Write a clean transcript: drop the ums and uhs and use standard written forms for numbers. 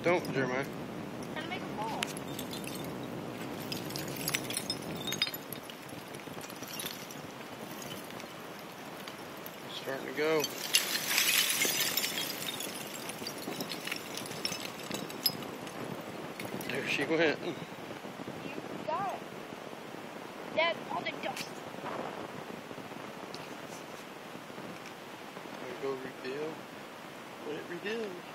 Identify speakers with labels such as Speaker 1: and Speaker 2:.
Speaker 1: Don't, Jeremiah.
Speaker 2: Trying to make a ball.
Speaker 1: It's starting to go. There she went.
Speaker 2: You got it. Dad, all the dust.
Speaker 1: There we go, refill. Let it refill.